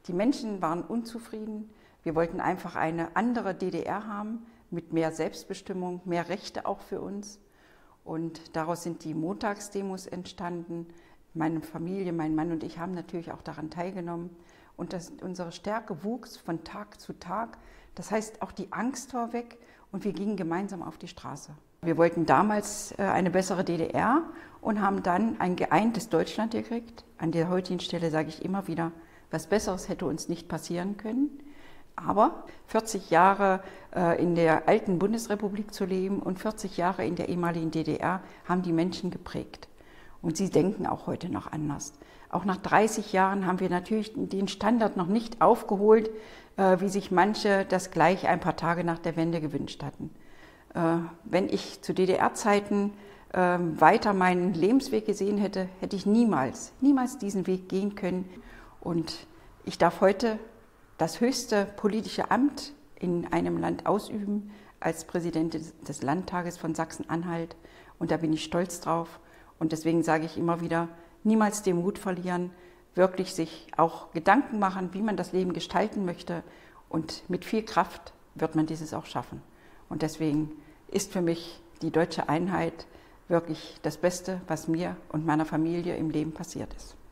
Die Menschen waren unzufrieden. Wir wollten einfach eine andere DDR haben, mit mehr Selbstbestimmung, mehr Rechte auch für uns. Und daraus sind die Montagsdemos entstanden. Meine Familie, mein Mann und ich haben natürlich auch daran teilgenommen. Und unsere Stärke wuchs von Tag zu Tag. Das heißt, auch die Angst war weg und wir gingen gemeinsam auf die Straße. Wir wollten damals eine bessere DDR und haben dann ein geeintes Deutschland gekriegt. An der heutigen Stelle sage ich immer wieder, was Besseres hätte uns nicht passieren können. Aber 40 Jahre in der alten Bundesrepublik zu leben und 40 Jahre in der ehemaligen DDR haben die Menschen geprägt. Und sie denken auch heute noch anders. Auch nach 30 Jahren haben wir natürlich den Standard noch nicht aufgeholt, wie sich manche das gleich ein paar Tage nach der Wende gewünscht hatten. Wenn ich zu DDR-Zeiten weiter meinen Lebensweg gesehen hätte, hätte ich niemals diesen Weg gehen können. Und ich darf heute das höchste politische Amt in einem Land ausüben, als Präsident des Landtages von Sachsen-Anhalt. Und da bin ich stolz drauf. Und deswegen sage ich immer wieder, niemals den Mut verlieren, wirklich sich auch Gedanken machen, wie man das Leben gestalten möchte. Und mit viel Kraft wird man dieses auch schaffen. Und deswegen ist für mich die deutsche Einheit wirklich das Beste, was mir und meiner Familie im Leben passiert ist.